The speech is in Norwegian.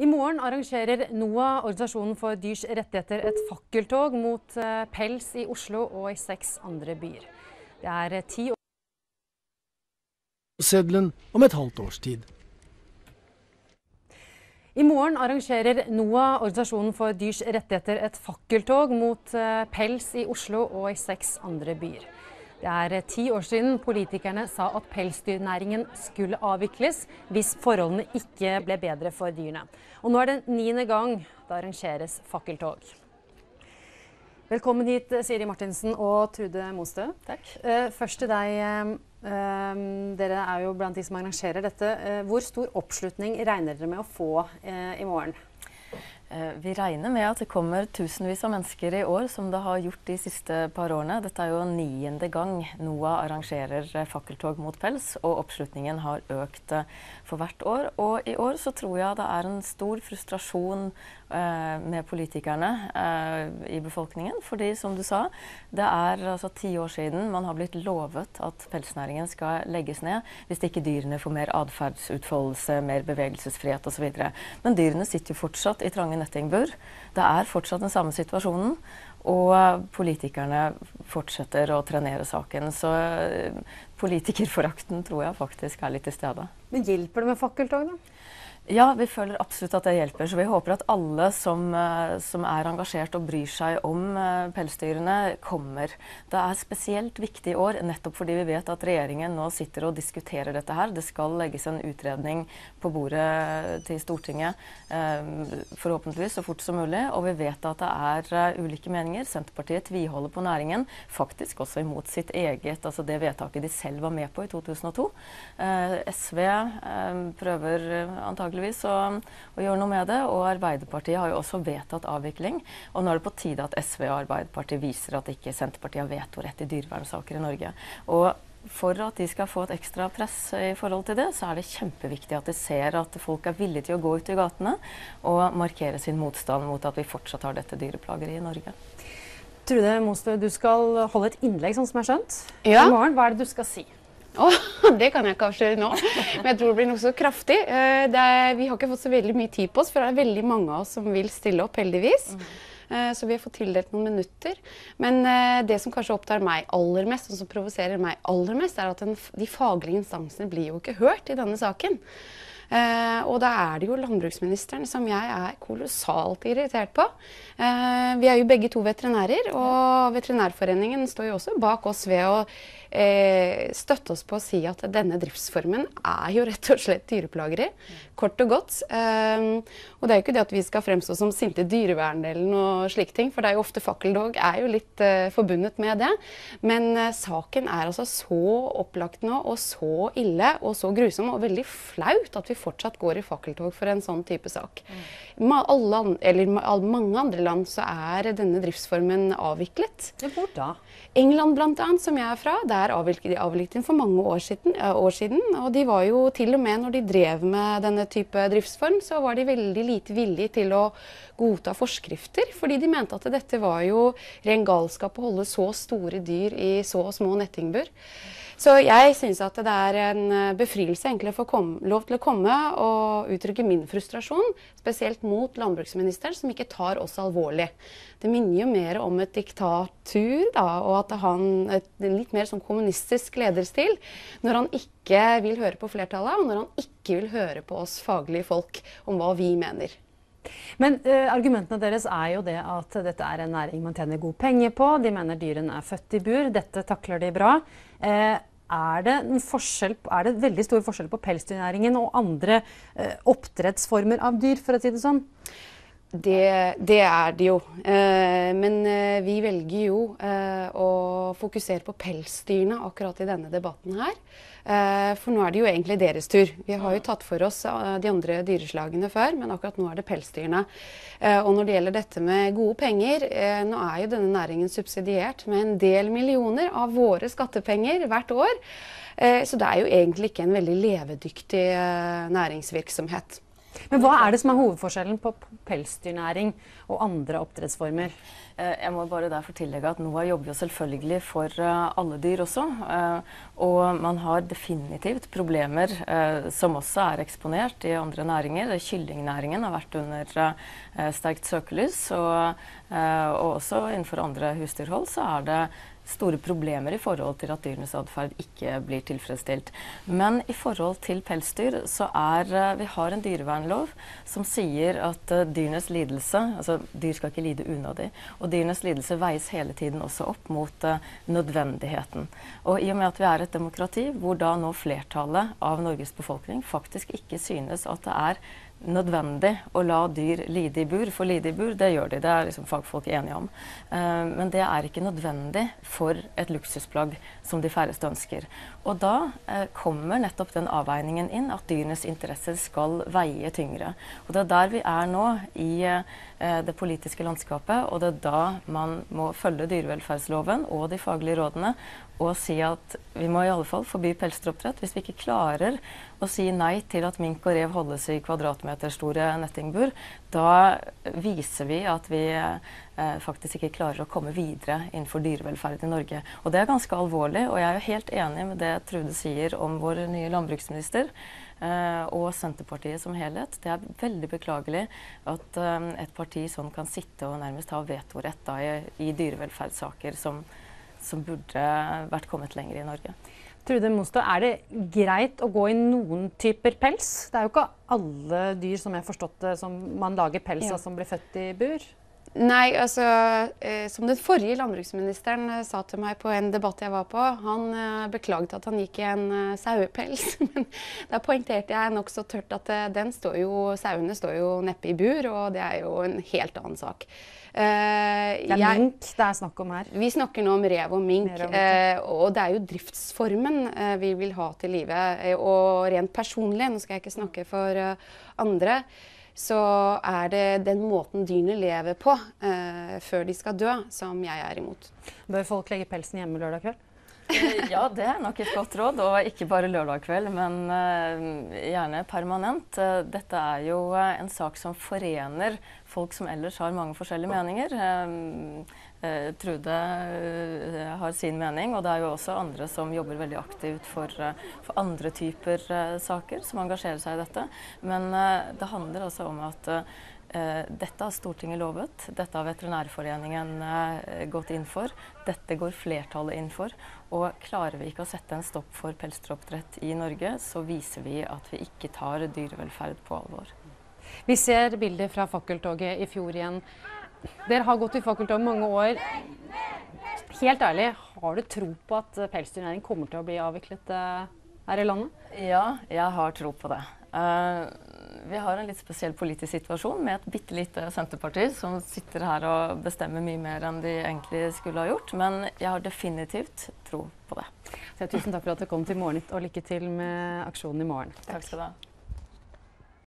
I morgen arrangerer NOAH, Organisasjonen for dyrs rettigheter, et fakkeltog mot pels i Oslo og i 6 andre byer. Det er 10 år Seddelen om et halvt års tid. I morgen arrangerer NOAH, Organisasjonen for dyrs rettigheter, et fakkeltog mot pels i Oslo og i 6 andre byer. Det er 10 år siden politikerne sa at pelsdyrnæringen skulle avvikles hvis forholdene ikke ble bedre for dyrene. Og nå er det 9. gang det arrangeres fakkeltog. Velkommen hit, Siri Martinsen og Trude Mostø. Takk. Først til deg. Dere er jo blant de som arrangerer dette. Hvor stor oppslutning regner dere med å få i morgen? Vi regner med at det kommer tusenvis av mennesker i år, som det har gjort de siste par årene. Dette er jo 9. gang NOAH arrangerer fakkeltog mot pels, og oppslutningen har økt for hvert år. Og i år så tror jeg det er en stor frustrasjon med politikerne i befolkningen, fordi som du sa, det er altså 10 år siden man har blitt lovet at pelsnæringen skal legges ned hvis ikke dyrene får mer adferdsutfoldelse, mer bevegelsesfrihet og så videre. Men dyrene sitter jo fortsatt i trange nettingbur. Det er fortsatt den samme situasjonen, og politikerne fortsetter å trenere saken. Så politikerforakten tror jeg faktisk er litt til stede. Men hjelper det med fakkeltog da? Ja, vi føler absolutt at det hjelper, så vi håper at alle som er engasjert og bryr seg om pelsdyrene kommer. Det er spesielt viktig i år, nettopp fordi vi vet at regjeringen nå sitter og diskuterer dette her. Det skal legges en utredning på bordet til Stortinget, forhåpentligvis så fort som mulig, og vi vet at det er ulike meninger. Senterpartiet tviholder på næringen, faktisk også imot sitt eget, altså det vedtaket de selv var med på i 2002. SV prøver antageligvis å gjøre noe med det, og Arbeiderpartiet har jo også vedtatt avvikling. Og nå er det på tide at SV og Arbeiderpartiet viser at ikke Senterpartiet har vetorett i dyrevernsaker i Norge. Og for at de skal få et ekstra press i forhold til det, så er det kjempeviktig at de ser at folk er villige til å gå ut i gatene og markere sin motstand mot at vi fortsatt har dette dyreplageriet i Norge. Trude Mostø, du skal holde et innlegg, sånn som jeg har skjønt. Ja. I morgen, hva er det du skal si? Det kan jeg ikke avsløre nå, men jeg tror det blir noe så kraftig. Vi har ikke fått så veldig mye tid på oss, for det er veldig mange av oss som vil stille opp, heldigvis. Så vi har fått tildelt noen minutter. Men det som kanskje opptar meg aller mest, og som provoserer meg aller mest, er at de faglige instansene blir jo ikke hørt i denne saken. Og da er det jo landbruksministeren som jeg er kolossalt irritert på. Vi er jo begge to veterinærer, og Veterinærforeningen står jo også bak oss ved å støtte oss på å si at denne driftsformen er jo rett og slett dyreplageri, kort og godt. Og det er jo ikke det at vi skal fremstå som sinte dyrevern eller noe slike ting, for det er jo ofte fakkeltog er jo litt forbundet med det. Men saken er altså så opplagt nå, og så ille, og så grusom, og veldig flaut at vi fortsatt går i fakkeltog for en sånn type sak. I mange andre land så er denne driftsformen avviklet. Hvor da? England blant annet, som jeg er fra, der avviklet den for mange år siden, og de var jo til og med når de drev med denne type driftsform, så var de veldig lite villige til å godta forskrifter, fordi de mente at dette var jo ren galskap å holde så store dyr i så små nettingbur. Så jeg synes at det er en befrielse egentlig å få lov til å komme og uttrykke min frustrasjon, spesielt mot landbruksministeren som ikke tar oss alvorlig. Det minner jo mer om et diktatur da, og at han en litt mer sånn kommunistisk lederstil, når han ikke vil høre på flertallet, og når han ikke vil høre på oss faglige folk om hva vi mener. Men argumentene deres er jo det at dette er en næring man tjener god penger på, de mener dyrene er født i bur, dette takler de bra. Er det veldig stor forskjell på pelsdyrnæringen og andre oppdrettsformer av dyr, for å si det sånn? Det er det jo, men vi velger jo å fokusere på pelsdyrene akkurat i denne debatten her. For nå er det jo egentlig deres tur. Vi har jo tatt for oss de andre dyreslagene før, men akkurat nå er det pelsdyrene. Og når det gjelder dette med gode penger, nå er jo denne næringen subsidiert med en del millioner av våre skattepenger hvert år. Så det er jo egentlig ikke en veldig levedyktig næringsvirksomhet. Men hva er det som er hovedforskjellen på pelsdyrnæring og andre oppdrettsformer? Jeg må bare derfor tillegge at NOAH jobber jo selvfølgelig for alle dyr også. Og man har definitivt problemer som også er eksponert i andre næringer. Kyllingnæringen har vært under sterkt søkelys, og også innenfor andre husdyrhold så er det store problemer i forhold til at dyrenes atferd ikke blir tilfredsstilt. Men i forhold til pelsdyr så vi har en dyrevernlov som sier at dyrenes lidelse, altså dyr skal ikke lide unødig, og dyrenes lidelse veies hele tiden også opp mot nødvendigheten. Og i og med at vi er et demokrati, hvor da nå flertallet av Norges befolkning faktisk ikke synes at det er nødvendig å la dyr lide i bur. For lide i bur, det gjør de, det er liksom fagfolk enige om. Men det er ikke nødvendig for et luksusplagg som de færreste ønsker. Og da kommer nettopp den avveiningen inn at dyrenes interesser skal veie tyngre. Og det er der vi er nå i det politiske landskapet, og det er da man må følge dyrevelferdsloven og de faglige rådene og si at vi må i alle fall forby pelsdyroppdrett. Hvis vi ikke klarer å si nei til at mink og rev holdes i kvadratmeterstore nettingbur, da viser vi at vi faktisk ikke klarer å komme videre innenfor dyrevelferd i Norge. Og det er ganske alvorlig, og jeg er jo helt enig med det Trude sier om vår nye landbruksminister og Senterpartiet som helhet. Det er veldig beklagelig at et parti sånn kan sitte og nærmest ha vetorett da, i dyrevelferdssaker som burde vært kommet lenger i Norge. Trude Mostad, er det greit å gå i noen typer pels? Det er jo ikke alle dyr som jeg har forstått det, som man lager pels av som blir født i bur. Nei, altså, som den forrige landbruksministeren sa til meg på en debatt jeg var på, han beklaget at han gikk i en sauepels, men da poengterte jeg nok så tørt at sauene står jo neppe i bur, og det er jo en helt annen sak. Det er mink det er snakk om her. Vi snakker nå om rev og mink, og det er jo driftsformen vi vil ha til livet, og rent personlig, nå skal jeg ikke snakke for andre, så er det den måten dyrene lever på før de skal dø, som jeg er imot. Bør folk legge pelsen hjemme lørdag kveld? Ja, det er nok et godt råd, og ikke bare lørdag kveld, men gjerne permanent. Dette er jo en sak som forener folk som ellers har mange forskjellige meninger. Trude har sin mening, og det er jo også andre som jobber veldig aktivt for andre typer saker, som engasjerer seg i dette. Men det handler også om at dette har Stortinget lovet, dette har Veterinærforeningen gått inn for, dette går flertallet inn for, og klarer vi ikke å sette en stopp for pelsdyroppdrett i Norge, så viser vi at vi ikke tar dyrevelferd på alvor. Vi ser bilder fra fakkeltoget i fjor igjen. Dere har gått i fakkeltog mange år. Helt ærlig, har du tro på at pelsdyrnæring kommer til å bli avviklet her i landet? Ja, jeg har tro på det. Vi har en litt spesiell politisk situasjon med et bittelite Senterparti som sitter her og bestemmer mye mer enn de egentlig skulle ha gjort, men jeg har definitivt tro på det. Så tusen takk for at du kom til Morgennytt, og lykke til med aksjonen i morgen. Takk skal du ha.